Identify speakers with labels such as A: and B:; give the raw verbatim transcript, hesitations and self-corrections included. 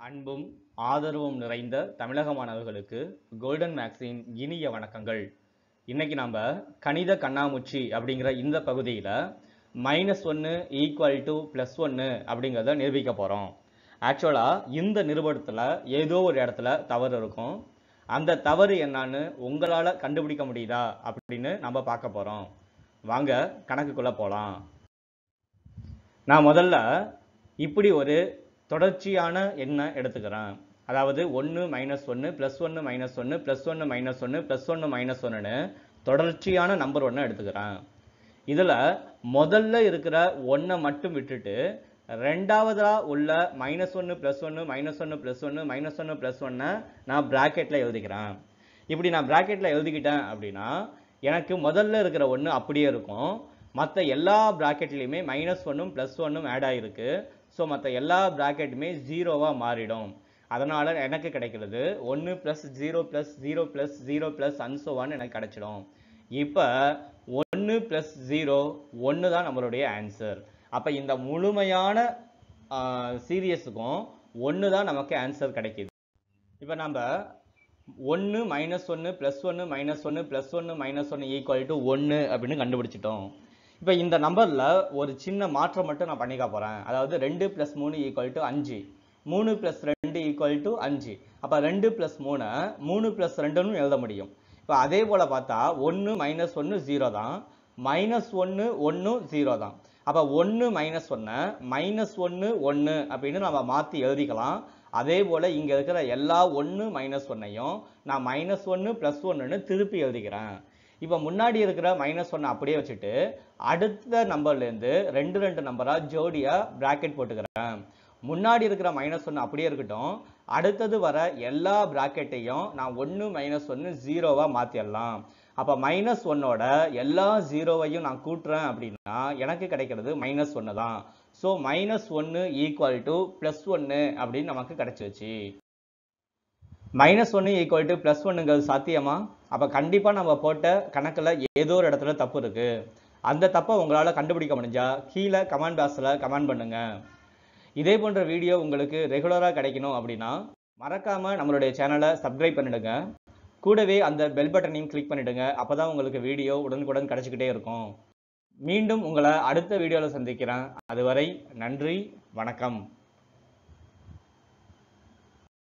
A: அன்பும் ஆதரவும் நிறைந்த தமிழக மாணவர்களுக்கு கோல்டன் மேக்ஸின் இனிய வணக்கங்கள். இன்னைக்கு நம்ம கணித கண்ணாமூச்சி அப்படிங்கிற இந்த பகுதியில் மைனஸ் ஒன்று ஈக்குவல் டு ப்ளஸ் ஒன்று அப்படிங்கிறத நிரூபிக்க போகிறோம். ஆக்சுவலாக இந்த நிரூபணத்தில் ஏதோ ஒரு இடத்துல தவறு இருக்கும். அந்த தவறு என்னன்னு உங்களால் கண்டுபிடிக்க முடியுதா அப்படின்னு நம்ம பார்க்க போகிறோம். வாங்க கணக்குக்குள்ளே போகலாம். நான் முதல்ல இப்படி ஒரு தொடர்ச்சியான எண்ணை எடுத்துக்கிறேன். அதாவது ஒன்று மைனஸ் ஒன்று ப்ளஸ் ஒன்று மைனஸ் ஒன்று ப்ளஸ் ஒன்று மைனஸ் ஒன்று ப்ளஸ் ஒன்று மைனஸ் ஒன்றுன்னு தொடர்ச்சியான நம்பர் ஒன்று எடுத்துக்கிறேன். இதில் முதல்ல இருக்கிற ஒன்றை மட்டும் விட்டுட்டு ரெண்டாவதாக உள்ள மைனஸ் ஒன்று ப்ளஸ் ஒன்று மைனஸ் ஒன்று ப்ளஸ் ஒன்று மைனஸ் ஒன்று ப்ளஸ் ஒன்றை நான் ப்ராக்கெட்டில் எழுதிக்கிறேன். இப்படி நான் ப்ராக்கெட்டில் எழுதிக்கிட்டேன் அப்படின்னா எனக்கு முதல்ல இருக்கிற ஒன்று அப்படியே இருக்கும். மற்ற எல்லா ப்ராக்கெட்லேயுமே மைனஸ் ஒன்றும் ப்ளஸ் ஒன்றும் ஆட் ஆகிருக்கு. ஸோ மற்ற எல்லா ப்ராக்கெட்டுமே ஜீரோவாக மாறிடும். அதனால் எனக்கு கிடைக்கிறது ஒன்று plus zero plus zero plus zero plus அன்சோவான்னு எனக்கு கிடைச்சிடும். இப்போ ஒன்று ப்ளஸ் ஜீரோ ஒன்று தான் நம்மளுடைய ஆன்சர். அப்போ இந்த முழுமையான சீரியஸுக்கும் ஒன்று தான் நமக்கு ஆன்சர் கிடைக்கிது. இப்போ நம்ம ஒன்று மைனஸ் ஒன்று ப்ளஸ் ஒன்று மைனஸ் ஒன்று ப்ளஸ் ஒன்று மைனஸ் ஒன்று ஈக்குவல் டு ஒன்று அப்படின்னு கண்டுபிடிச்சிட்டோம். இப்போ இந்த நம்பரில் ஒரு சின்ன மாற்றம் மட்டும் நான் பண்ணிக்க போகிறேன். அதாவது ரெண்டு ப்ளஸ் மூணு ஈக்குவல் டு அஞ்சு, மூணு ப்ளஸ் ரெண்டு ஈக்குவல் டு அஞ்சு. அப்போ ரெண்டு ப்ளஸ் மூணு மூணு ப்ளஸ் ரெண்டுன்னு எழுத முடியும். இப்போ அதே போல் பார்த்தா ஒன்று மைனஸ் ஒன்று ஜீரோ தான், மைனஸ் ஒன்று ஒன்று ஜீரோ தான். அப்போ ஒன்று மைனஸ் ஒன்று மைனஸ் ஒன்று ஒன்று அப்படின்னு நம்ம மாற்றி எழுதிக்கலாம். அதே போல் இங்கே இருக்கிற எல்லா ஒன்று மைனஸ் ஒன்னையும் நான் மைனஸ் ஒன்று ப்ளஸ் ஒன்றுன்னு திருப்பி எழுதிக்கிறேன். இப்போ முன்னாடி இருக்கிற மைனஸ் ஒன்று அப்படியே வச்சுட்டு அடுத்த நம்பர்லேருந்து ரெண்டு ரெண்டு நம்பராக ஜோடியாக ப்ராக்கெட் போட்டுக்கிறேன். முன்னாடி இருக்கிற மைனஸ் ஒன்று அப்படியே இருக்கட்டும். அடுத்தது வர எல்லா ப்ராக்கெட்டையும் நான் ஒன்று மைனஸ் ஒன்று ஜீரோவாக மாற்றிடலாம். அப்போ மைனஸ் ஒன்னோட எல்லா ஜீரோவையும் நான் கூட்டுறேன் அப்படின்னா எனக்கு கிடைக்கிறது மைனஸ் ஒன்று தான். ஸோ மைனஸ் ஒன்று ஈக்குவல் டு ப்ளஸ் ஒன்று அப்படின்னு நமக்கு கிடைச்சிருச்சு. மைனஸ் ஒன்று ஈக்குவல் டு ப்ளஸ் ஒன்றுங்கிறது சாத்தியமா? அப்போ கண்டிப்பாக நம்ம போட்ட கணக்கில் ஏதோ ஒரு இடத்துல தப்பு இருக்குது. அந்த தப்பை உங்களால் கண்டுபிடிக்க முடிஞ்சா கீழே கமெண்ட் பாக்ஸில் கமெண்ட் பண்ணுங்கள். இதே போன்ற வீடியோ உங்களுக்கு ரெகுலராக கிடைக்கணும் அப்படின்னா மறக்காமல் நம்மளுடைய சேனலை சப்ஸ்கிரைப் பண்ணிடுங்க. கூடவே அந்த பெல் பட்டனையும் கிளிக் பண்ணிவிடுங்க. அப்போ தான் உங்களுக்கு வீடியோ உடனுக்குடன் கிடச்சிக்கிட்டே இருக்கும். மீண்டும் உங்களை அடுத்த வீடியோவில் சந்திக்கிறேன். அதுவரை நன்றி, வணக்கம்.